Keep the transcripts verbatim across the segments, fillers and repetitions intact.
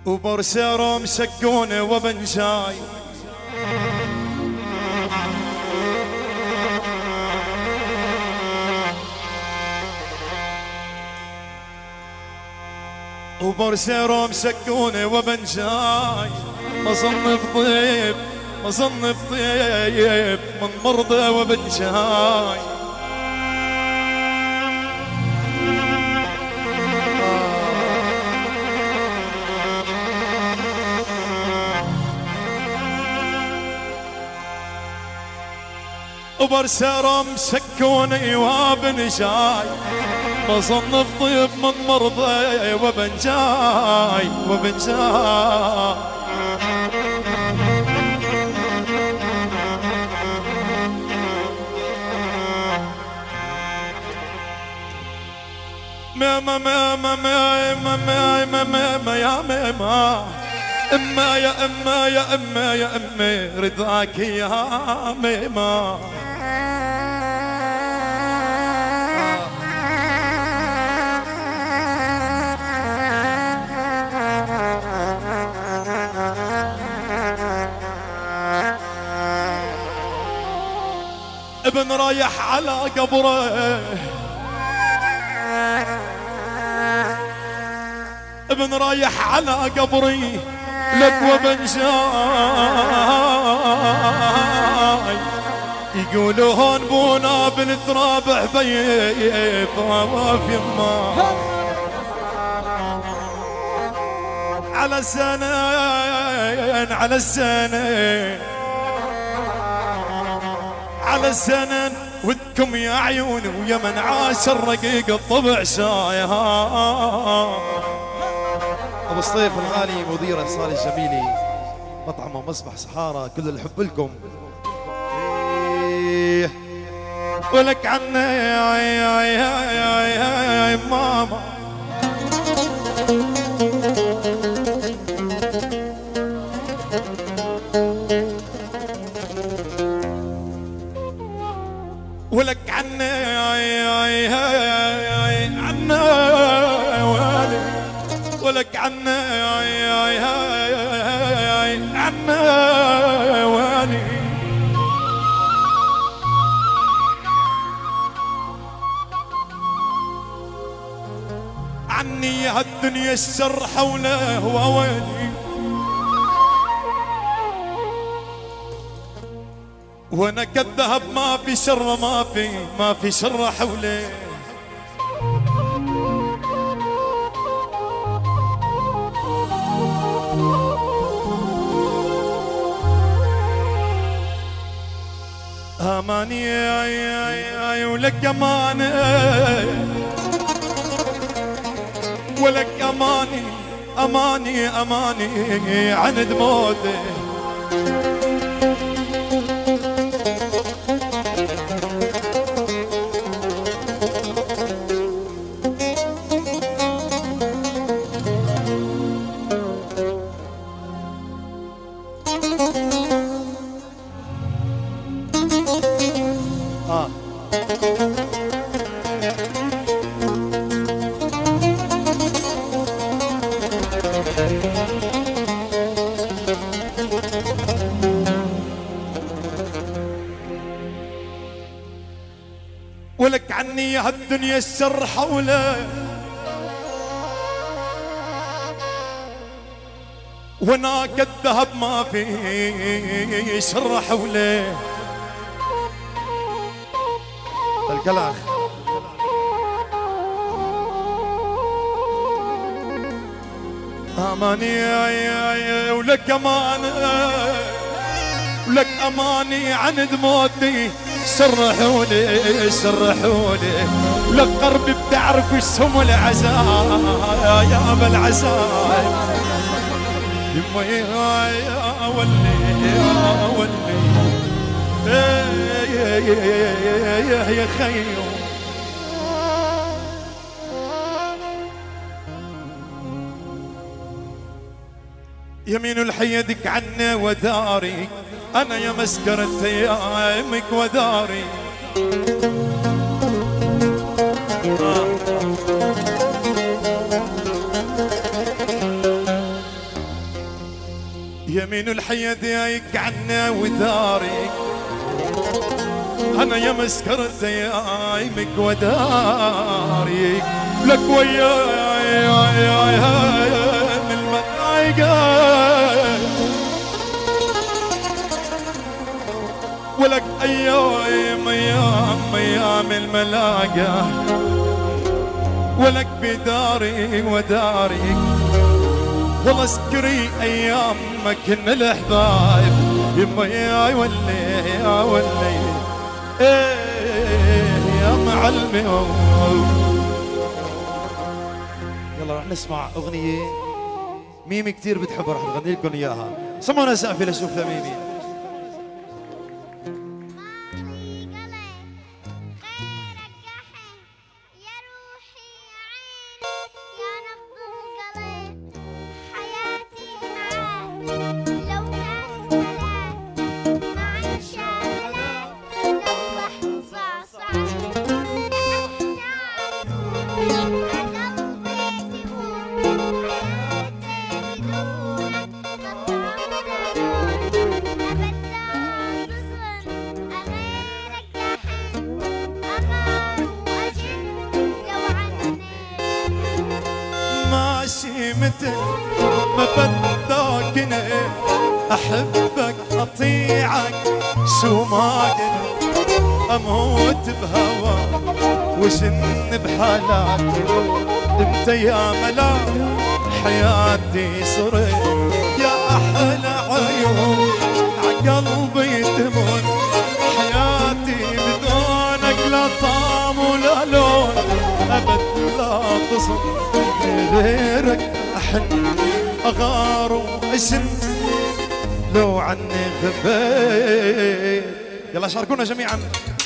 وبرسيرو مسكونه وبنشاي وبرسيرو مسكونه وبنشاي مصنف طيب مصنف طيب من مرضى وبنشاي وبرسيرو مسكوني وبنشاي مصنف طيب من مرضى وبنشاي وبنشاي ما ما ما ما ما ما ما ما ما ما يا ما اما يا اما يا اما يا اما رضاك يا ماما ابن رايح على قبره ابن رايح على قبري لك وبنشاي يقولوا هون بونا بالتراب حبيب ما في ما على السنين على السنين على السنن ودكم يا عيوني ويا من عاش الرقيق الطبع شايها ابو الصيف الغالي مدير انصاري الجميلي مطعم ومسبح صحارى كل الحب لكم إيه ولك عني يا يا يا يا يا ماما ولك عنا عنا والي ولك عنا عنا والي عني هالدنيا الشر حوله وويلي وانا كالذهب ما في شر ما في ما في شر حولي اماني يا ولك اماني ولك اماني اماني اماني عند موتي آه. ولك عني هالدنيا السر حوله هناك الذهب ما في شر حوله الكلاخ اماني ولك اماني ولك اماني عند موتي سرحوني سرحوني ولك قربي بتعرف ايش هم العزاء يا ابا العزاء يما يا ولي يا ولي يا يا يا خيو يمين الحيدك عنا وداري انا يا مسكرة ايامك وداري يمين الحياة دايق عنا وداري انا يا مسكرت ايامك وداري لك وياي من المضايقة ولك ايام ايام ايام الملاقة ولك بداري وداري والله اسكري ايامك كنا الاحبايب يما يا ولي يا ولي ايه يا معلمي. يلا راح نسمع اغنيه ميمي كثير بتحبها، راح تغني لكم اياها. سمعونا سقفي لشوف لميمي. مثل ما بدك احبك اطيعك شو ما قلت اموت بهواك وشن بحالك انت يا ملاك حياتي صرت يا احلى عيون عقلبي تمون حياتي بدونك لا طعم ولا لون ابد لا تصم غيرك احن اغار واشن لو عني غبيت. يلا شاركونا جميعا.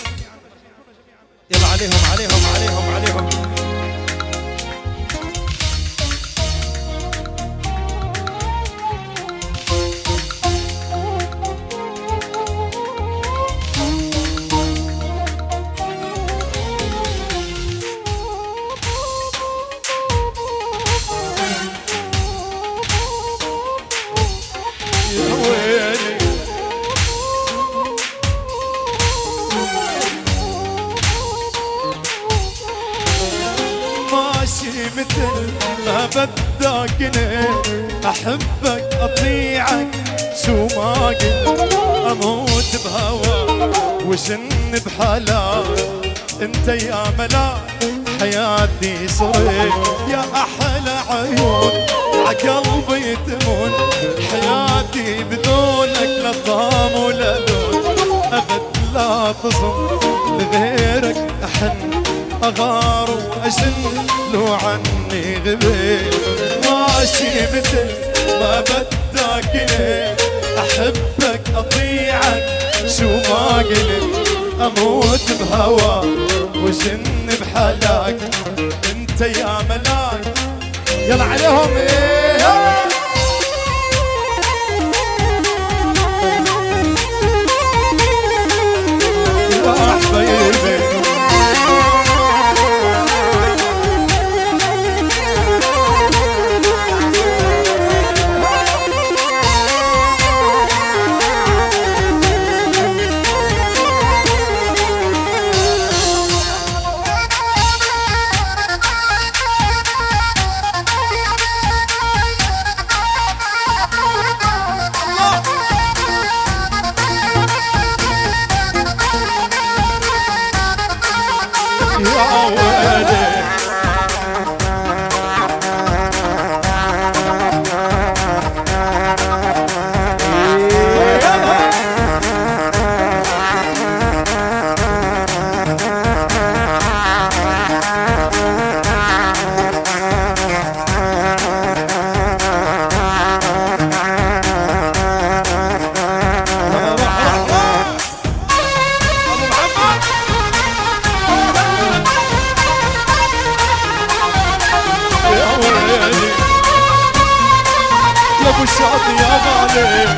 يلا عليهم عليهم عليهم عليهم. مثل ما بدك احبك اطيعك شو ما قلت اموت بهواك وشن بحالك انت يا ملاك حياتي صرت يا احلى عيون عقلبي تمون حياتي بدونك لا طعم ولا لون ابد لا تصم لغيرك احن اغار واشن لو عني غبيت. ماشي مثل ما بدك احبك اطيعك شو ما قلت اموت بهواك وشن بحلاك انت يا ملاك. يلا عليهم ايه يا حبايبي والشاطئ يا غالي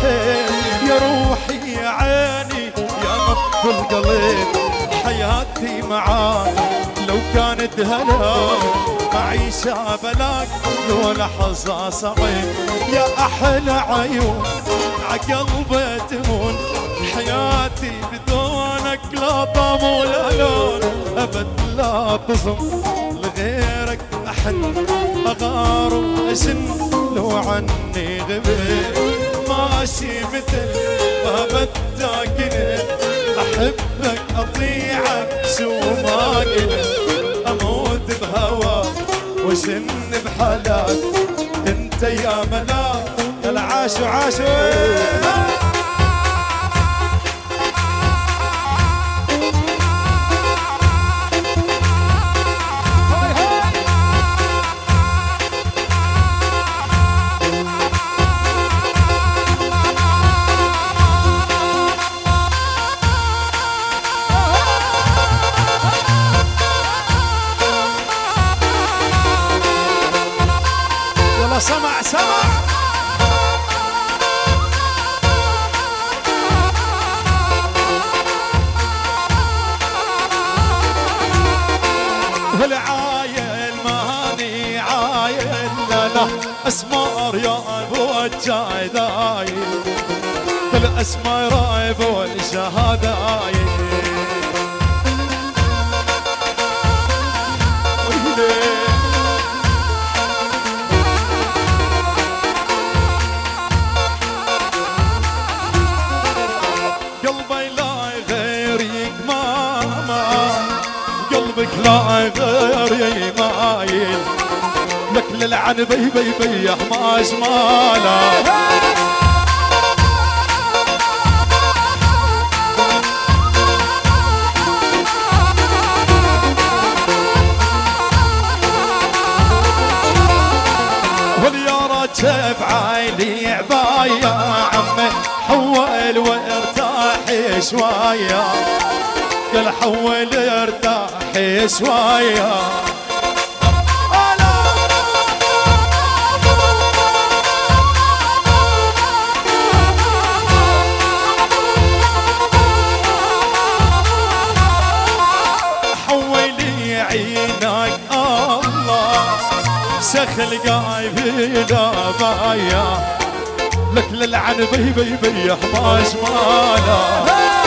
الحسين يا روحي يا عيني يا نبض القلب حياتي معاك لو كانت هلا معيشة بلاك لو لحظة صعب يا أحلى عيون عقلبي تهون حياتي بدونك لا طعم ولا لون أبد لا تصم لغيرك أحن أغار وأشن لو عني غبت ماشي مثل ما بدك كنت أحبك أطيعك شو ما قلت أموت بهواك وشن بحلاك انت يا ملاك العاشو عاشو سمع سمع والعايل ماني عايل لا اسمار يا ابو الجايدايل كل اسمار يا ابو الشهدايل لا غير مايل لك للعن بي بي بي ما شماله واليا راكب عيلي عباية عمي حول وارتاح شوية قال حول ارتاح شوية حولي عينك الله سخل قايبي دابايا لك للعن بي بي بي حماش ماله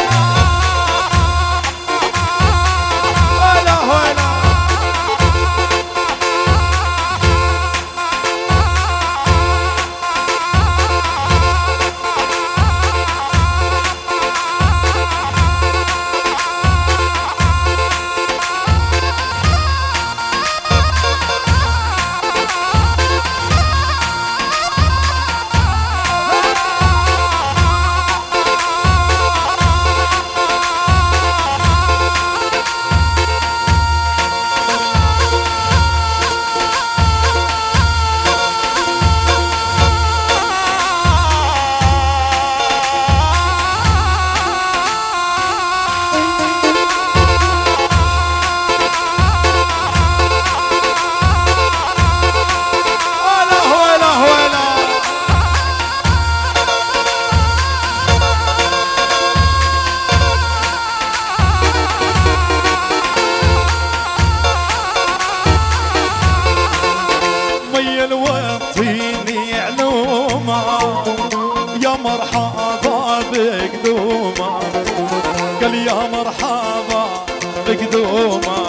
مرحبا بقدومه قال يا مرحبا بقدومه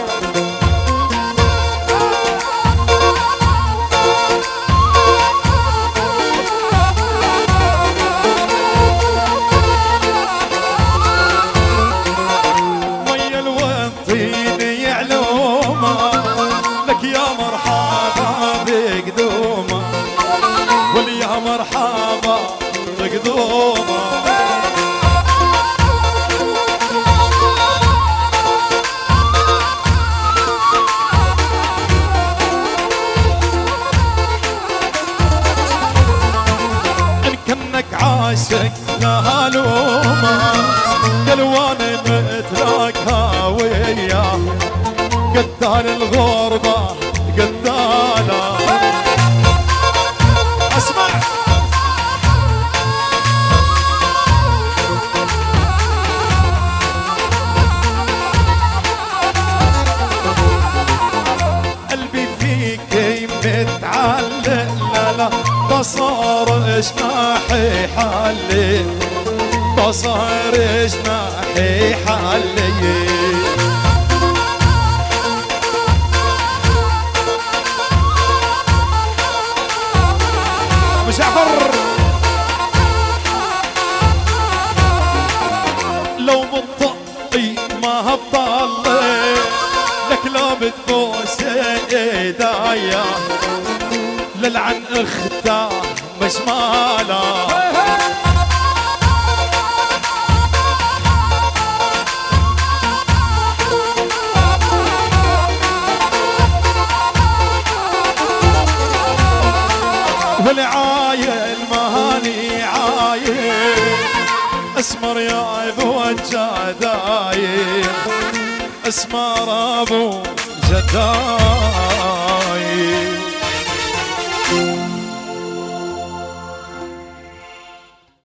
مي الوطين يعلومه لك يا مرحبا بقدومه واليا مرحبا بقدومه ان كنك عاشق لا لومه قال وانا مثلك هاويه قتال الغربه قتاله اسمع متعلق لا لا بصار جناحي حلي بصار جناحي حلي مش جعفر لو بتطقي ما هبطلي لك لو بتبوس ايدايا للعن اختها مش مالا والعايل مهاني عايل اسمر يا بوجه داير اسمر ابو جداير